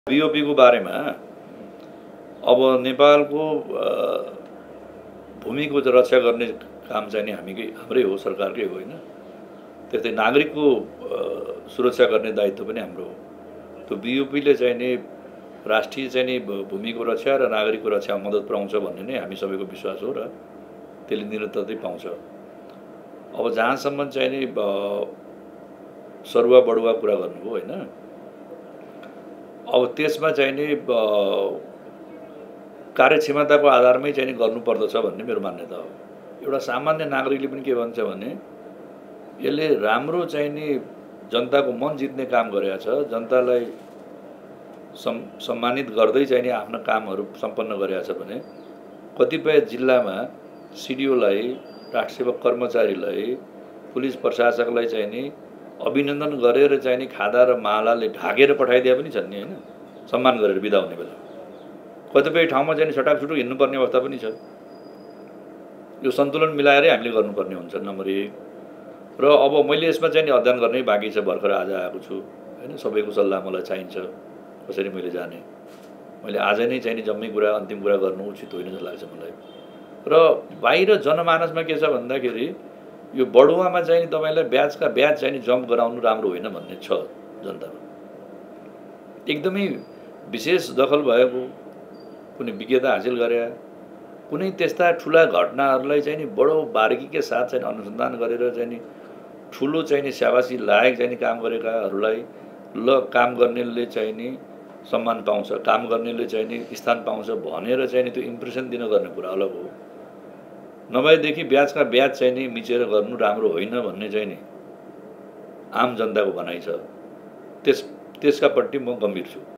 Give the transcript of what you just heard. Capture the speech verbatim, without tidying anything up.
BOP को बारेमा अब नेपालको भूमिको रक्षा गर्ने काम चाहिँ नि हामीकै हाम्रै हो, सरकारकै हो हैन। त्यस्तै नागरिकको सुरक्षा गर्ने दायित्व पनि हाम्रो हो। त्यो बीओपीले चाहिँ नि राष्ट्रिय चाहिँ नि भूमिको रक्षा र नागरिकको रक्षामा मद्दत पुर्याउँछ भन्ने नै हामी सबैको विश्वास हो र त्यसले निरन्तरता पाउँछ। अब जहाँसम्म चाहिँ नि सरुवा बढुवा कुरा गर्नुभयो हैन, अब त्यसमा चाहिँ नि कार्यक्षमताको आधारमै चाहिँ नि गर्नुपर्दछ भन्ने मेरो मान्यता हो। एउटा सामान्य नागरिकले पनि के भन्छ भने यसले राम्रो चाहिँ नि जनताको मन जित्ने काम गरेको छ, जनतालाई सम सम्मानित गर्दै चाहिँ नि आफ्ना कामहरू सम्पन्न गरेको छ भने कतिपय जिल्लामा सिडिओलाई, राष्ट्रसेवक कर्मचारीलाई, पुलिस प्रशासकलाई चाहिँ नि अभिनन्दन गरेर चाहिँ नि खादा र मालाले ढाकेर पठाइदिए पनि छन् नि हैन, सम्मान गरेर बिदा हुने बेला कतिपय ठाउँमा चाहिँ छटाकछुटुक हिँड्नुपर्ने अवस्था पनि छ। यो सन्तुलन मिलाएरै हामीले गर्नुपर्ने हुन्छ नम्बर एक। र अब मैले यसमा चाहिँ नि अध्ययन गर्नै बाँकी छ, भर्खर आज आएको छु हैन। सबैको सल्लाह मलाई चाहिन्छ, कसरी मैले जाने। मैले आज नै चाहिँ नि जम्मै कुरा अन्तिम कुरा गर्नु उचित होइन जस्तो लाग्छ मलाई। र बाहिर जनमानसमा के छ भन्दाखेरि यो बढुवामा चाहिँ नि तपाईलाई ब्याजका ब्याज चाहिँ नि जम्प गराउनु राम्रो होइन भन्ने छ जनतामा। एकदमै विशेष दखल भएको, कुनै विज्ञता हासिल गरे, कुनै त्यस्ता ठुला घटनाहरूलाई चाहिँ नि बडो बारीकीका साथ चाहिँ अनुसन्धान गरेर चाहिँ नि ठुलो चाहिँ नि स्याबासी लायक चाहिँ नि काम गरेकाहरूलाई ल काम गर्नेले चाहिँ नि सम्मान पाउँछ, काम गर्नेले चाहिँ नि स्थान पाउँछ भनेर चाहिँ नि त्यो इम्प्रेसन दिन गर्ने कुरा अलग हो। नभएदेखि ब्याजका ब्याज चाहिँ नि मिचेर गर्नु राम्रो होइन भन्ने चाहिँ नि आम जनताको भनाइ छ। त्यस त्यसकापट्टि म गम्भीर छु।